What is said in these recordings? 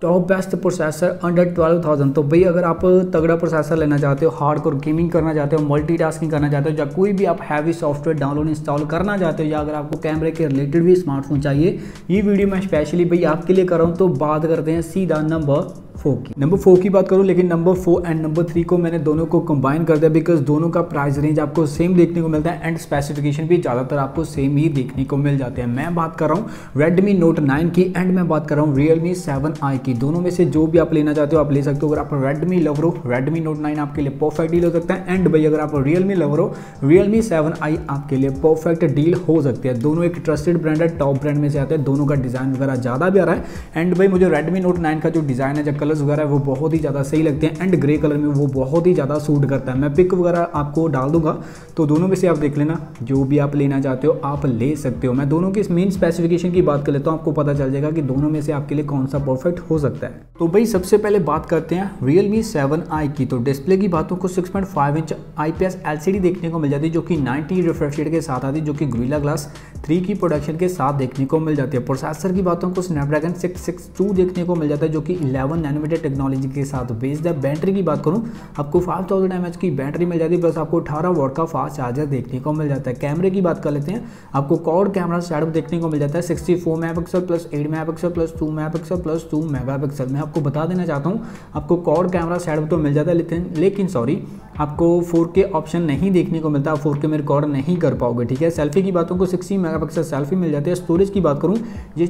Top best processor under 12,000। तो भाई अगर आप तगड़ा प्रोसेसर लेना चाहते हो, हार्डकोर गेमिंग करना चाहते हो, मल्टीटास्किंग करना चाहते हो, या कोई भी आप हैवी सॉफ्टवेयर डाउनलोड इंस्टॉल करना चाहते हो, या अगर आपको कैमरे के रिलेटेड भी स्मार्टफोन चाहिए, ये वीडियो मैं स्पेशली भाई आपके लिए कर रहा हूँ। तो बात करते हैं सीधा नंबर 4 की बात करूं, लेकिन नंबर 4 एंड नंबर 3 को मैंने दोनों को कंबाइन कर दिया बिकॉज दोनों का प्राइस रेंज आपको सेम देखने को मिलता है एंड स्पेसिफिकेशन भी ज़्यादातर आपको सेम ही देखने को मिल जाते हैं। मैं बात कर रहा हूं Redmi Note 9 की एंड मैं बात कर रहा हूं Realme 7i की। दोनों में से जो भी आप लेना चाहते हो आप ले सकते हो। अगर आप Redmi लवर हो, Redmi Note 9 आपके लिए परफेक्ट डील हो सकता है, एंड भाई अगर आप Realme लवर हो, Realme 7i आपके लिए परफेक्ट डील हो सकती है। दोनों एक ट्रस्टेड ब्रांड है, टॉप ब्रांड में से आते हैं, दोनों का डिज़ाइन वगैरह ज़्यादा भी आ रहा है। एंड भाई मुझे Redmi Note 9 का जो डिज़ाइन है, जो कलर्स वगैरह है, वो बहुत ही ज़्यादा सही लगते हैं एंड ग्रे कलर में वो बहुत ही ज़्यादा सूट करता है। मैं पिक वगैरह आपको डाल दूंगा, तो दोनों में से आप देख लेना, जो भी आप लेना चाहते हो आप ले सकते हो। मैं दोनों की मेन स्पेसिफिकेशन की बात कर लेता हूँ, आपको पता चल जाएगा कि दोनों में से आपके लिए कौन सा परफेक्ट हो सकता है। तो भाई सबसे पहले बात करते हैं Realme 7i की। तो डिस्प्ले की बातों को 6.5 इंच IPS LCD देखने को मिल जाती है, जो कि 90 रिफ्रेश रेट के साथ आती है, जो कि Gorilla Glass 3 की प्रोडक्शन के साथ देखने को मिल जाती है। प्रोसेसर की बातों को Snapdragon 662 देखने को मिल जाता है, जो कि 11 नैनोमीटर टेक्नोलॉजी के साथ बेस्ड है। बैटरी की बात करूं, आपको 5000 mAh की बैटरी मिल जाती है, प्लस आपको 18 वॉट का फास्ट चार्जर देखने को मिल जाता है। कैमरे की बात कर लेते हैं, आपको क्वाड कैमरा सेटअप देखने को मिल जाता है, 64 megapixel plus 8 megapixel plus 2 megapixel plus 2 megapixel. मैं आपको बता देना चाहता हूं, आपको क्वाड कैमरा सेटअप तो मिल जाता है, लेकिन सॉरी आपको 4K ऑप्शन नहीं देखने को मिलता, आप 4K में रिकॉर्ड नहीं कर पाओगे, ठीक है। सेल्फी की बातों को 60 मेगापिक्सल सेल्फी मिल जाती है। स्टोरेज की बात करूं, ये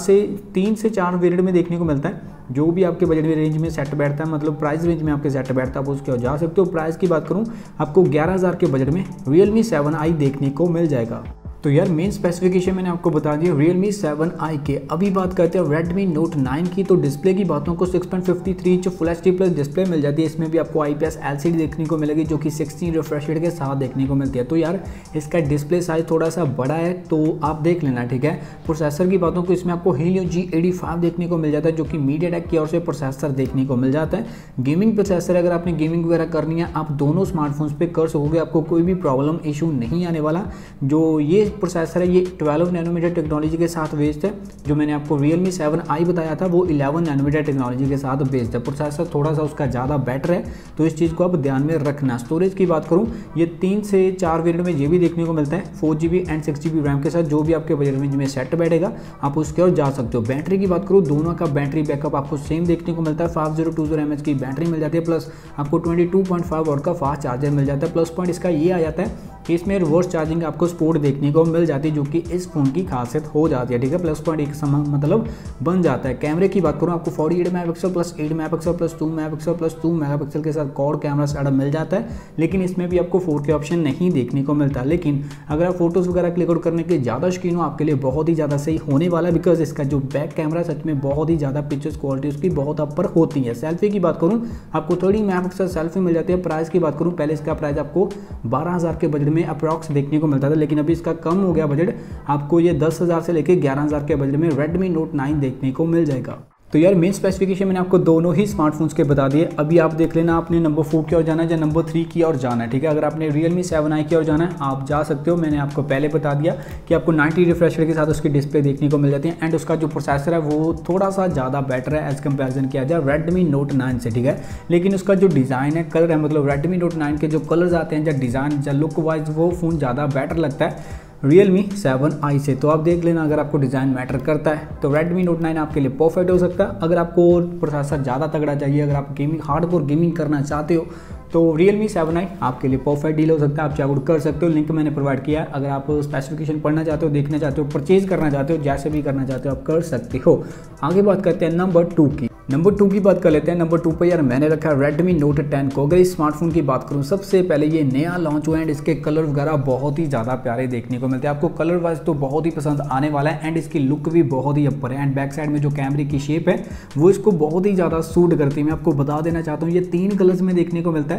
3 से 4 वेरिएंट में देखने को मिलता है, जो भी आपके बजट में रेंज में सेट बैठता है, मतलब प्राइस रेंज में आपके सेट बैठता है, आप उसके जा सकते हो। प्राइस की बात करूं, आपको 11,000 के बजट में Realme 7i देखने को मिल जाएगा। तो यार मेन स्पेसिफिकेशन मैंने आपको बता दिया Realme 7i के। अभी बात करते हैं Redmi Note 9 की। तो डिस्प्ले की बातों को 6.53 inch full HD plus display मिल जाती है। इसमें भी आपको IPS LCD देखने को मिलेगी, जो कि 16 रिफ्रेश रेट के साथ देखने को मिलती है। तो यार इसका डिस्प्ले साइज थोड़ा सा बड़ा है, तो आप देख लेना, ठीक है। प्रोसेसर की बातों को इसमें आपको Helio G85 देखने को मिल जाता है, जो कि MediaTek की ओर से प्रोसेसर देखने को मिल जाता है। गेमिंग प्रोसेसर, अगर आपने गेमिंग वगैरह करनी है आप दोनों स्मार्टफोन्स पे कर सकोगे, आपको कोई भी प्रॉब्लम इशू नहीं आने वाला। जो ये प्रोसेसर है ये 12 नैनोमीटर टेक्नोलॉजी के साथ बेस्ड है। जो मैंने आपको Realme 7i बताया था वो 11 नैनोमीटर टेक्नोलॉजी के साथ बेस्ड है। प्रोसेसर थोड़ा सा उसका ज़्यादा बेटर है, तो इस चीज़ को आप ध्यान में रखना। स्टोरेज की बात करूँ, ये 3 से 4 वेरिएंट में ये भी देखने को मिलता है, 4GB एंड 6GB रैम के साथ। जो भी आपके बजट रेंज में सेट बैठेगा आप उसके और जा सकते हो। बैटरी की बात करूँ, दोनों का बैटरी बैकअप आपको सेम देखने को मिलता है। 5020 mAh की बैटरी मिल जाती है, प्लस आपको 22.5 वॉट का फास्ट चार्जर मिल जाता है। प्लस पॉइंट इसका ये आ जाता है कि इसमें रिवर्स चार्जिंग आपको सपोर्ट देखने को मिल जाती है, जो कि इस फोन की खासियत हो जाती है, ठीक है। प्लस पॉइंट एक समान मतलब बन जाता है। कैमरे की बात करूँ, आपको 48 megapixel plus 8 megapixel plus 2 megapixel plus 2 megapixel के साथ क्वाड कैमरा सेटअप मिल जाता है, लेकिन इसमें भी आपको 4K ऑप्शन नहीं देखने को मिलता। लेकिन अगर आप फोटोज़ वगैरह क्लिक आउट करने के ज़्यादा शौकीन हो, आपके लिए बहुत ही ज़्यादा सही होने वाला है, बिकॉज इसका जो बैक कैमरा सच में बहुत ही ज़्यादा पिक्चर्स क्वालिटी उसकी बहुत अपर होती है। सेल्फी की बात करूँ, आपको 30 मेगापिक्सल सेल्फी मिल जाती है। प्राइस की बात करूँ, पहले इसका प्राइस आपको 12,000 के बजट में अप्रॉक्स देखने को मिलता था, लेकिन अभी इसका कम हो गया बजट, आपको ये 10,000 से लेकर 11,000 के बजट में Redmi Note 9 देखने को मिल जाएगा। तो यार मेन स्पेसिफिकेशन मैंने आपको दोनों ही स्मार्टफोन्स के बता दिए। अभी आप देख लेना आपने नंबर 4 की ओर जाना है या नंबर 3 की ओर जाना है, ठीक है। अगर आपने Realme 7i की ओर जाना है आप जा सकते हो। मैंने आपको पहले बता दिया कि आपको 90 रिफ्रेश रेट के साथ उसकी डिस्प्ले देखने को मिल जाती है, एंड उसका जो प्रोसेसर है वो थोड़ा सा ज़्यादा बेटर है एज कंपेरिजन किया जाए Redmi Note 9 से, ठीक है। लेकिन उसका जो डिज़ाइन है, कलर है, मतलब Redmi Note 9 के जो कलर्स आते हैं या डिज़ाइन या लुक वाइज, वो फ़ोन ज़्यादा बेटर लगता है Realme 7i से। तो आप देख लेना, अगर आपको डिज़ाइन मैटर करता है तो Redmi Note 9 आपके लिए परफेक्ट हो सकता है। अगर आपको प्रोसेसर ज़्यादा तगड़ा चाहिए, अगर आप गेमिंग हार्डकोर गेमिंग करना चाहते हो, तो Realme 7i आपके लिए परफेक्ट डील हो सकता है। आप चेकआउट कर सकते हो, लिंक मैंने प्रोवाइड किया है। अगर आप स्पेसिफिकेशन पढ़ना चाहते हो, देखना चाहते हो, परचेज करना चाहते हो, जैसे भी करना चाहते हो आप कर सकते हो। आगे बात करते हैं नंबर 2 की। नंबर 2 की बात कर लेते हैं। नंबर 2 पर यार मैंने रखा है Redmi Note 10 को। अगर इस स्मार्टफोन की बात करूं, सबसे पहले ये नया लॉन्च हुआ है एंड इसके कलर वगैरह बहुत ही ज़्यादा प्यारे देखने को मिलते हैं। आपको कलर वाइज तो बहुत ही पसंद आने वाला है, एंड इसकी लुक भी बहुत ही अपर है, एंड बैक साइड में जो कैमरे की शेप है वो इसको बहुत ही ज़्यादा सूट करती है। मैं आपको बता देना चाहता हूँ, ये 3 कलर्स में देखने को मिलता है।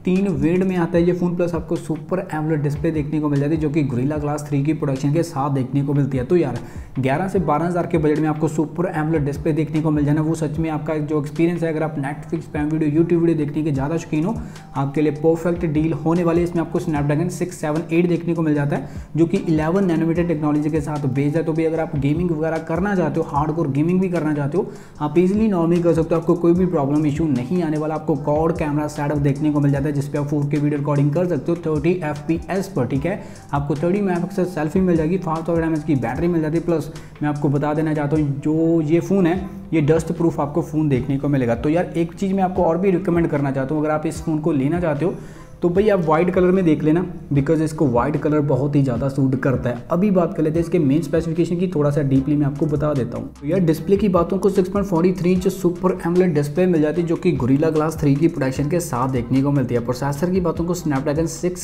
3 वेरिएंट में आता है ये फ़ोन, प्लस आपको सुपर एमोलेड डिस्प्ले देखने को मिल जाती है जो कि गोरिल्ला ग्लास 3 की प्रोडक्शन के साथ देखने को मिलती है। तो यार 11 से 12 हज़ार के बजट में आपको सुपर एमोलेड डिस्प्ले देखने को मिल जाना, वो सच में आपका जो एक्सपीरियंस है, अगर आप Netflix, Prime video, YouTube video देखने के ज़्यादा शौकीन हो, आपके लिए परफेक्ट डील होने वाली है। इसमें आपको स्नैपड्रैगन 678 देखने को मिल जाता है जो कि 11 नैनोमीटर टेक्नोलॉजी के साथ बेस्ड है। तो भी अगर आप गेमिंग वगैरह करना चाहते हो, हार्डकोर गेमिंग भी करना चाहते हो, आप इजीली नॉर्मली कर सकते हो, आपको कोई भी प्रॉब्लम इशू नहीं आने वाला। आपको क्वाड कैमरा सेटअप देखने को मिल जाता है जिसपे आप 4K वीडियो रिकॉर्डिंग कर सकते हो 30 FPS पर, ठीक है। आपको 30 मेगापिक्सल सेल्फी मिल जाएगी, 5000 mAh की बैटरी मिल जाती है। प्लस मैं आपको बता देना चाहता हूँ जो ये फ़ोन है ये डस्ट प्रूफ आपको फ़ोन देखने को मिलेगा। तो यार एक चीज़ मैं आपको और भी रिकमेंड करना चाहता हूँ, अगर आप इस फ़ोन को लेना चाहते हो तो भाई आप वाइट कलर में देख लेना, बिकॉज इसको वाइट कलर बहुत ही ज़्यादा सूट करता है। अभी बात कर लेते हैं इसके मेन स्पेसिफिकेशन की, थोड़ा सा डीपली मैं आपको बता देता हूँ। तो यार डिस्प्ले की बातों को 6.43 इंच सुपर एमोलेड डिस्प्ले मिल जाती है जो कि गोरिल्ला ग्लास 3 की प्रोडक्शन के साथ देखने को मिलती है। प्रोसेसर की बातों को स्नैपड्रैगन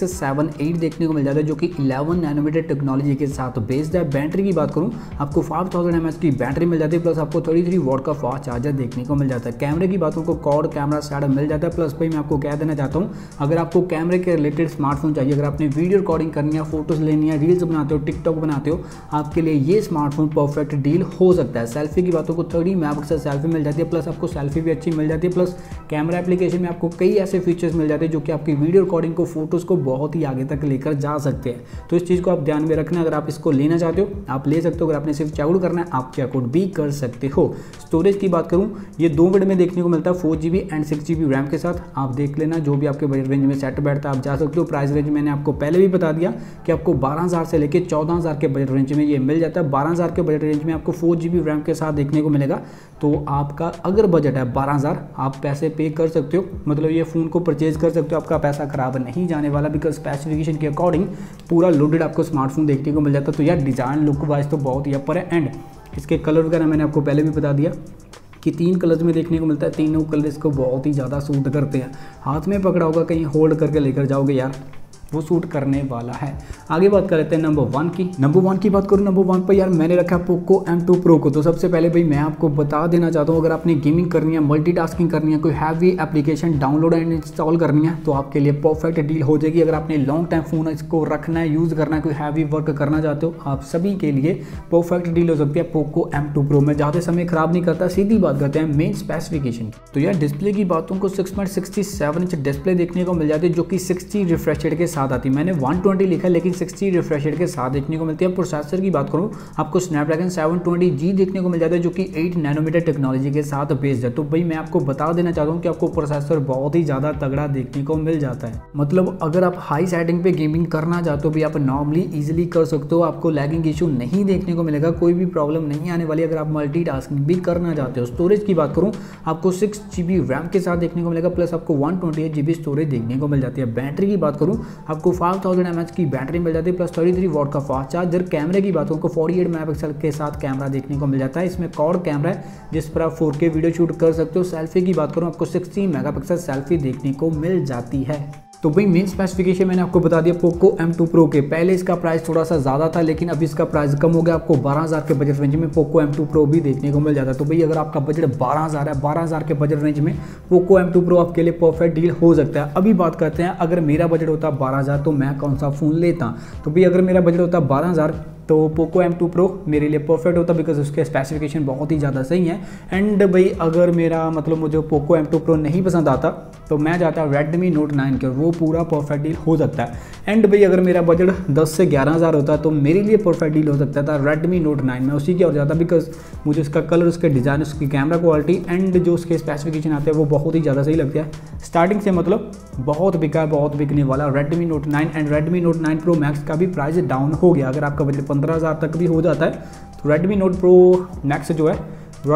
678 देखने को मिल जाता है जो कि 11 नैनोमीटर टेक्नोलॉजी के साथ बेस्ड है। बैटरी की बात करूँ आपको 5000 mAh की बैटरी मिल जाती है, प्लस आपको 33 वॉट का फास्ट चार्जर देखने को मिल जाता है। कैमरे की बातों को क्वाड कैमरा सेटअप मिल जाता है। प्लस भाई मैं आपको कह देना चाहता हूँ, अगर आपको कैमरे के रिलेटेड स्मार्टफोन चाहिए, अगर आपने वीडियो रिकॉर्डिंग करनी है, फोटोज लेनी है, रील्स बनाते हो, टिकटॉक बनाते हो, आपके लिए ये स्मार्टफोन परफेक्ट डील हो सकता है। सेल्फी की बातों को 30 मेगापिक्सल सेल्फी मिल जाती है, प्लस आपको सेल्फी भी अच्छी मिल जाती है। प्लस कैमरा एप्लीकेशन में आपको कई ऐसे फीचर्स मिल जाते हैं जो कि आपकी वीडियो रिकॉर्डिंग को, फोटोज़ को बहुत ही आगे तक लेकर जा सकते हैं। तो इस चीज़ को आप ध्यान में रखना, अगर आप इसको लेना चाहते हो आप ले सकते हो, अगर आपने सिर्फ चेकआउट करना है आप चेकआउट भी कर सकते हो। स्टोरेज की बात करूँ ये 2 वेरिएंट में देखने को मिलता है, 4GB एंड 6GB रैम के साथ। आप देख लेना जो भी आपके बजट रेंज में सेट बैठता है आप जा सकते हो। प्राइस रेंज मैंने आपको पहले भी बता दिया कि आपको 12000 से लेकर 14000 के बजट रेंज में ये मिल जाता है। 12000 के बजट रेंज में आपको 4GB रैम के साथ देखने को मिलेगा। तो आपका अगर बजट है 12000 आप पैसे पे कर सकते हो, मतलब ये फ़ोन को परचेज कर सकते हो, आपका पैसा खराब नहीं जाने वाला, बिकॉज स्पेसिफिकेशन के अकॉर्डिंग पूरा लोडेड आपको स्मार्टफोन देखने को मिल जाता है। तो यार डिज़ाइन लुक वाइज तो बहुत ही अपर है। एंड इसके कलर वगैरह मैंने आपको पहले भी बता दिया कि 3 कलर्स में देखने को मिलता है, तीनों कलर इसको बहुत ही ज़्यादा सूट करते हैं। हाथ में पकड़ा होगा, कहीं होल्ड करके लेकर जाओगे यार वो सूट करने वाला है। आगे बात कर लेते हैं नंबर 1 की। नंबर 1 की बात करूँ, नंबर 1 पर यार मैंने रखा पोको M2 Pro को। तो सबसे पहले भाई मैं आपको बता देना चाहता हूँ, अगर आपने गेमिंग करनी है, मल्टीटास्किंग करनी है, कोई heavy application download and install करनी है तो आपके लिए परफेक्ट डील हो जाएगी। अगर आपने लॉन्ग टाइम फ़ोन इसको रखना है, यूज़ करना है, कोई हैवी वर्क करना चाहते हो, आप सभी के लिए परफेक्ट डील हो सकती है पोको M2 Pro में। ज़्यादा समय खराब नहीं करता, सीधी बात करते हैं मेन स्पेसिफिकेशन की। तो यार डिस्प्ले की बातों को 6.67 इंच डिस्प्ले देखने को मिल जाती है जो कि 60 रिफ्रेश रेट के साथ आती है। मैंने 120 लिखा है लेकिन 60 रिफ्रेश रेट के साथ देखने को मिलती है। प्रोसेसर की बात करूँ आपको स्नैपड्रैगन 720G देखने को मिल जाता है जो कि 8 नैनोमीटर टेक्नोलॉजी के साथ बेस्ड है। तो भाई मैं आपको बता देना चाहता हूँ कि आपको प्रोसेसर बहुत ही ज़्यादा तगड़ा देखने को मिल जाता है। मतलब अगर आप हाई सेटिंग पे गेमिंग करना चाहते हो भी आप नॉर्मली ईजिली कर सकते हो, आपको लैगिंग इशू नहीं देखने को मिलेगा, कोई भी प्रॉब्लम नहीं आने वाली अगर आप मल्टीटास्किंग भी करना चाहते हो। स्टोरेज की बात करूँ आपको 6GB रैम के साथ देखने को मिलेगा, प्लस आपको 128GB स्टोरेज देखने को मिल जाती है। बैटरी की बात करूँ आपको 5000 mAh की बैटरी मिल जाती है, प्लस 33 वॉट का फास्ट चार्जर। कैमरे की बात को 48 मेगापिक्सल के साथ कैमरा देखने को मिल जाता है। इसमें क्वाड कैमरा है जिस पर आप 4K वीडियो शूट कर सकते हो। सेल्फी की बात करूँ आपको 16 मेगापिक्सल सेल्फी देखने को मिल जाती है। तो भाई मेन स्पेसिफिकेशन मैंने आपको बता दिया पोको M2 Pro के। पहले इसका प्राइस थोड़ा सा ज़्यादा था लेकिन अब इसका प्राइस कम हो गया, आपको 12000 के बजट रेंज में पोको M2 Pro भी देखने को मिल जाता है। तो भाई अगर आपका बजट 12000 है, 12000 के बजट रेंज में पोको M2 Pro आपके लिए परफेक्ट डील हो सकता है। अभी बात करते हैं अगर मेरा बजट होता 12000 तो मैं कौन सा फ़ोन लेता। तो भाई अगर मेरा बजट होता 12000 तो पोको M2 Pro मेरे लिए परफेक्ट होता, बिकॉज उसके स्पेसिफिकेशन बहुत ही ज़्यादा सही है। एंड भाई अगर मेरा मतलब मुझे पोको M2 Pro नहीं पसंद आता तो मैं जाता Redmi Note 9 के, वो पूरा परफेक्ट डील हो सकता है। एंड भाई अगर मेरा बजट 10 से 11000 होता तो मेरे लिए परफेक्ट डील हो सकता था Redmi Note 9 में, उसी की और ज़्यादा, बिकॉज मुझे उसका कलर, उसके डिज़ाइन, उसकी कैमरा क्वालिटी एंड जो उसके स्पेसिफिकेशन आते हैं वो बहुत ही ज़्यादा सही लगता है। स्टार्टिंग से मतलब बहुत बिका, बहुत बिकने वाला Redmi Note 9 and Redmi Note 9 Pro Max का भी प्राइस डाउन हो गया। अगर आपका बजट 15000 तक भी हो जाता है तो Redmi Note Pro Max जो है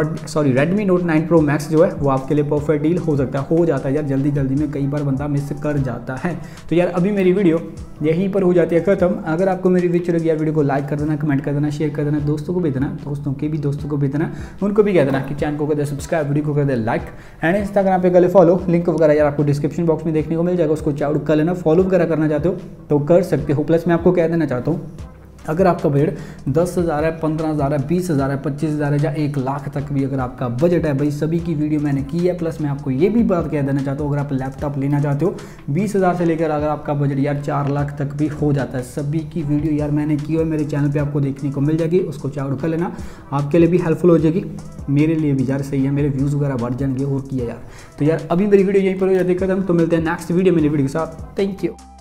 Redmi Note 9 Pro Max जो है वो आपके लिए परफेक्ट डील हो सकता है, हो जाता है यार, जल्दी जल्दी में कई बार बंदा मिस कर जाता है। तो यार अभी मेरी वीडियो यहीं पर हो जाती है खत्म। अगर आपको मेरी वीडियो लगी वीडियो को लाइक कर देना, कमेंट कर देना, शेयर कर देना, दोस्तों को भी देना, दोस्तों के भी दोस्तों को भी देना, उनको भी कह देना कि चैनल को कर दे सब्सक्राइब, वीडियो को कर दे लाइक एंड इंस्टाग्राम पे कर ले फॉलो। लिंक वगैरह यार आपको डिस्क्रिप्शन बॉक्स में देखने को मिल जाएगा, उसको चेकआउट कर लेना। फॉलो वगैरह करना चाहते हो तो कर सकते हो। प्लस मैं आपको कह देना चाहता हूँ अगर आपका बजट 10,000 है, 15,000 है, 20,000 है, 25,000 है या 1 लाख तक भी अगर आपका बजट है, भाई सभी की वीडियो मैंने की है। प्लस मैं आपको ये भी बात कह देना चाहता हूँ, अगर आप लैपटॉप लेना चाहते हो 20,000 से लेकर अगर आपका बजट यार 4 लाख तक भी हो जाता है, सभी की वीडियो यार मैंने की और मेरे चैनल पर आपको देखने को मिल जाएगी। उसको चेकआउट कर लेना, आपके लिए भी हेल्पफुल हो जाएगी, मेरे लिए भी यार सही है, मेरे व्यूज़ वगैरह बढ़ जाएंगे और किया यार। तो यार अभी मेरी वीडियो यहीं पर हो जाती है खत्म, तो मिलते हैं नेक्स्ट वीडियो मेरी वीडियो के साथ। Thank you.